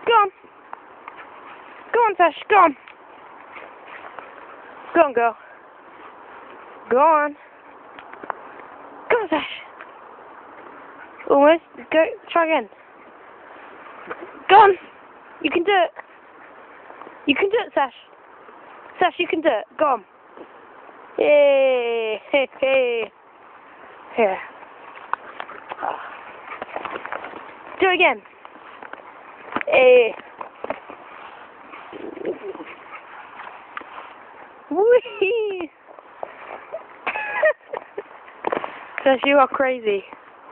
Go on. Go on, Sash. Go on. Go on, girl. Go on. Go on, Sash. Almost. Go. Try again. Go on. You can do it. You can do it, Sash. Sash, you can do it. Go on. Yay. Hey, hey. Here. Do it again. Hey. Whee! Sash, you are crazy.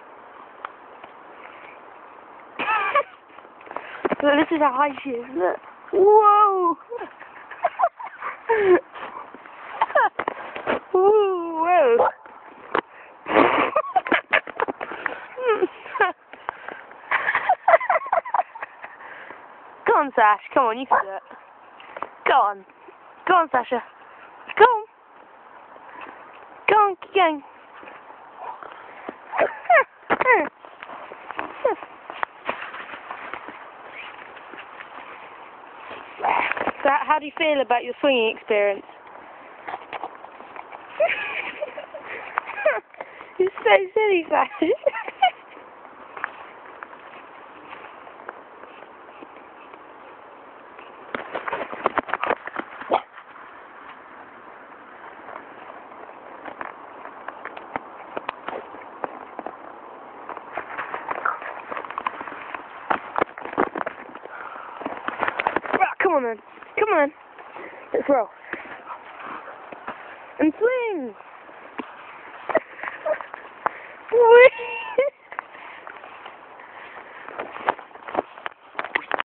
Look, this is how high she is. Look. Whoa! Whoa! Go on, Sash. Come on, you can do it. Go on. Go on, Sacha. Go on. Go on, keep going. So, how do you feel about your swinging experience? You're so silly, Sacha. Come on then. Come on. Let's roll. And swing. Whee!